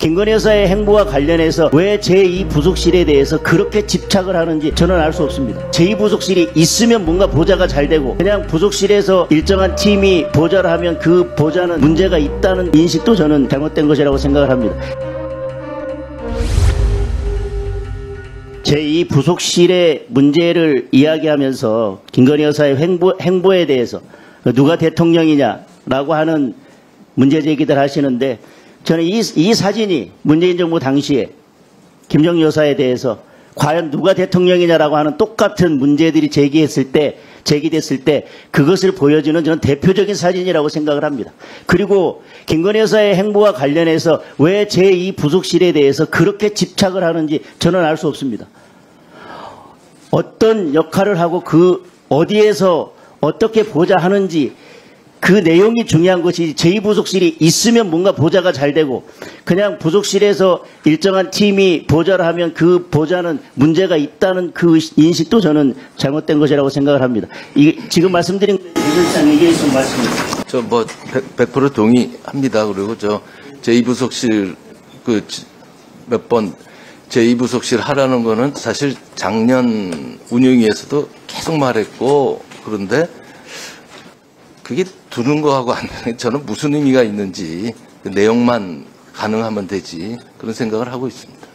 김건희 여사의 행보와 관련해서 왜 제2부속실에 대해서 그렇게 집착을 하는지 저는 알 수 없습니다. 제2부속실이 있으면 뭔가 보좌가 잘 되고 그냥 부속실에서 일정한 팀이 보좌를 하면 그 보좌는 문제가 있다는 인식도 저는 잘못된 것이라고 생각을 합니다. 제2부속실의 문제를 이야기하면서 김건희 여사의 행보에 대해서 누가 대통령이냐라고 하는 문제 제기들 하시는데 저는 이 사진이 문재인 정부 당시에 김정희 여사에 대해서 과연 누가 대통령이냐라고 하는 똑같은 문제들이 제기됐을 때 그것을 보여주는 저는 대표적인 사진이라고 생각을 합니다. 그리고 김건희 여사의 행보와 관련해서 왜 제2부속실에 대해서 그렇게 집착을 하는지 저는 알 수 없습니다. 어떤 역할을 하고 그 어디에서 어떻게 보좌하는지 그 내용이 중요한 것이 제2부속실이 있으면 뭔가 보좌가 잘 되고 그냥 부속실에서 일정한 팀이 보좌를 하면 그 보좌는 문제가 있다는 그 인식도 저는 잘못된 것이라고 생각을 합니다. 지금 말씀드린 유실장 얘기에 좀 말씀드립니다. 저 100% 동의합니다. 그리고 제2부속실 몇 번 제2부속실 하라는 거는 사실 작년 운영위에서도 계속 말했고 그런데 그게 두는 거하고 안 되는 게 저는 무슨 의미가 있는지 그 내용만 가능하면 되지 그런 생각을 하고 있습니다.